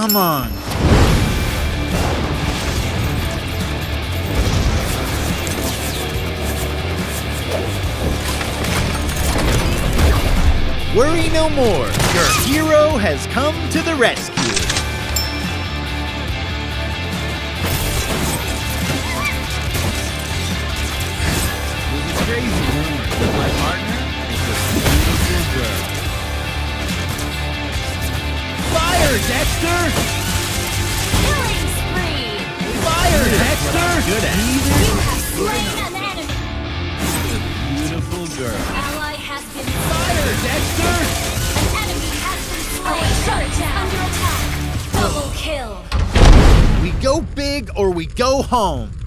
Come on. Worry no more. Your hero has come to the rescue. It was a crazy rumor that my partner is a beautiful girl. Fire, Dexter! Killing spree! Fire, Dexter! Good at You have slain an enemy! a beautiful girl. Ally has been Fire, Dexter! An enemy has been slain! Shut down! Under attack! Double kill! We go big or we go home.